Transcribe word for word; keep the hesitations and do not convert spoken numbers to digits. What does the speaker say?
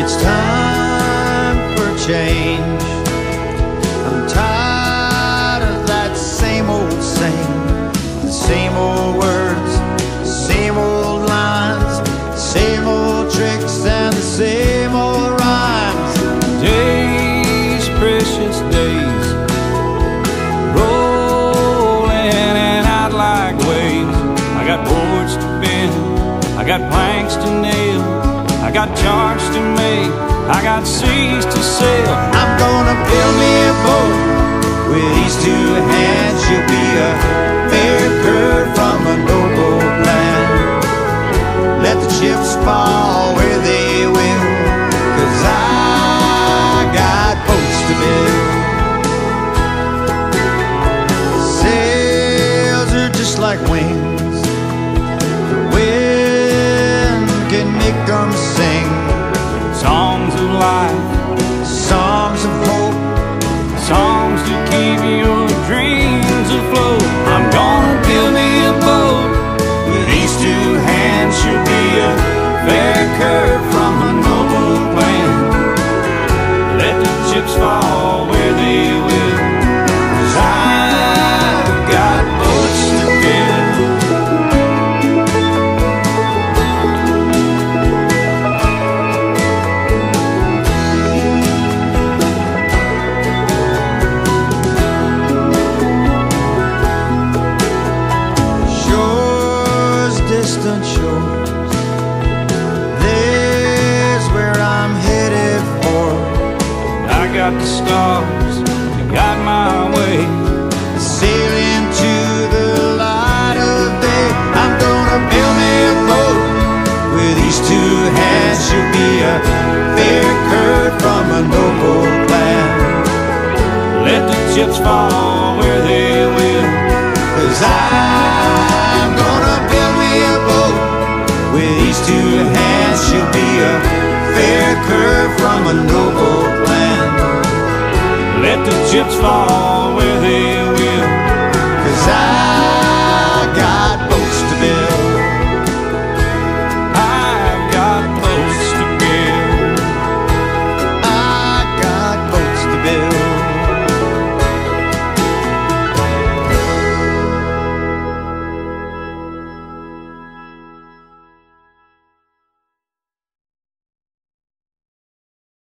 It's time for change. I'm tired of that same old saying, the same old words, the same old lines, the same old tricks and the same old rhymes. Days, precious days, rolling and out like waves. I got boards to bend, I got planks to nail, I got charts to make, I got seas to sail. I'm gonna build me a boat with these two hands. She'll be a fair curve from a noble plan. Let the chips fall where they will, 'cause I got boats to build. Sails are just like wings, the wind can make them sing. Songs of life, Songs of hope, songs to keep your dreams afloat. I'm gonna build me a boat with these two hands. She'll be a fair curve from a noble plan. Let the chips fall where they will, 'cause I've got boats to build. Distant shores, there's where I'm headed for. I got the stars to guide my way, Sailing to the light of day. I'm gonna build me a boat with these two hands. She'll be a fair curve from a noble plan. let the chips fall where they will, 'Cause I'm gonna build me a boat with these two hands. She'll be a fair curve from a noble plan. let the chips fall where they